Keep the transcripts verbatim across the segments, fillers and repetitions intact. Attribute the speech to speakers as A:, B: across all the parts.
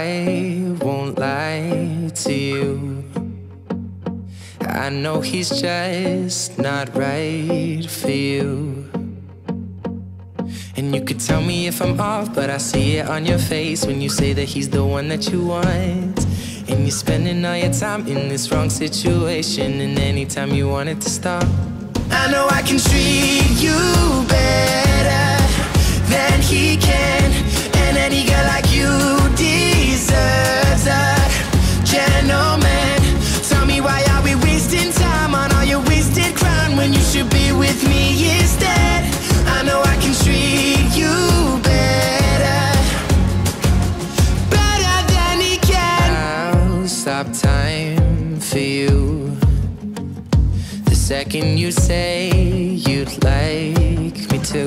A: I won't lie to you. I know he's just not right for you. And you could tell me if I'm off, but I see it on your face when you say that he's the one that you want. And you're spending all your time in this wrong situation, and anytime you want it to stop, I know I can treat you better than he can. And any girl like you deserves a gentleman. Tell me, why are we wasting time on all your wasted crown when you should be with me instead? I know I can treat you better, better than he can. I'll stop time for you the second you say you'd like me to.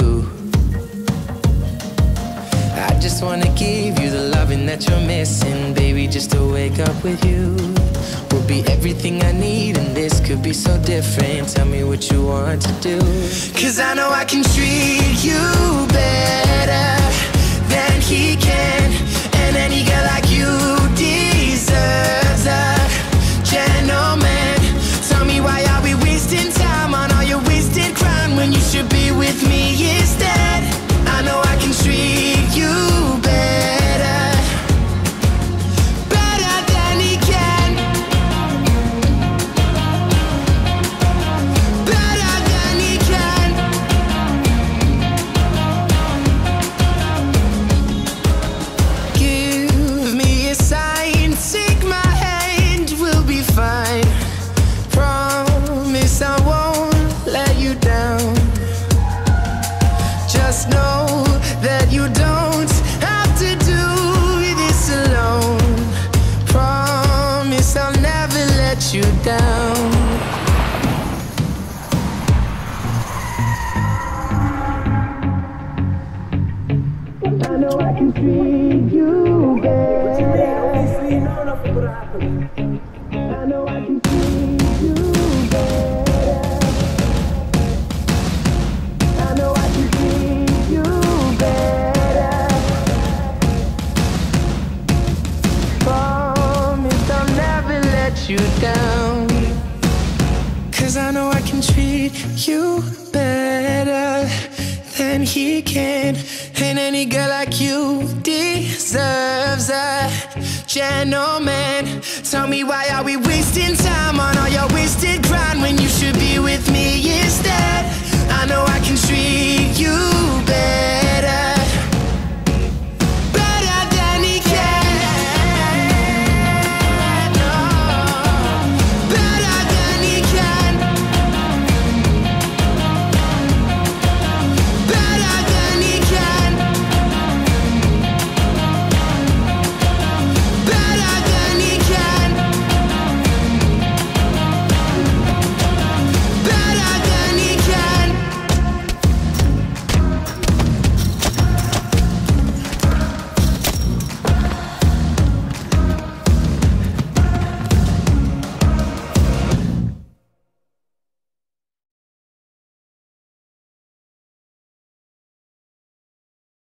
A: I just wanna give you the loving that you're missing, baby. Just to wake up with you will be everything I need, and this could be so different. Tell me what you want to do, 'cause I know I can treat you better than he can. And any girl like you deserves a gentleman. Tell me, why are we wasting time on all your wasted crown when you should be with me instead? I know I can treat you better, better than he can, better than he can. Give me a sign, take my hand, we'll be fine. Promise I won't let you down. Just know that you don't have to do this alone. Promise I'll never let you down. I know I can treat you better. I know I can treat you better. I know I can treat you better. Promise I'll never let you down, 'cause I know I can treat you better than he can. And any girl like you deserves a gentleman. Tell me, why are we wasting time on all your wasted grind when you should be with me instead? I know I can treat